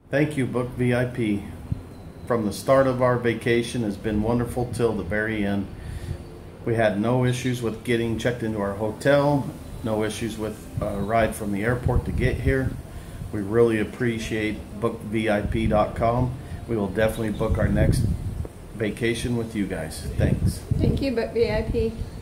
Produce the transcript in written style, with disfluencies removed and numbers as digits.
Thank you, Book VIP. From the start of our vacation has been wonderful till the very end. We had no issues with getting checked into our hotel, no issues with a ride from the airport to get here. We really appreciate BookVip.com. We will definitely book our next vacation with you guys. Thanks. Thank you, Book VIP.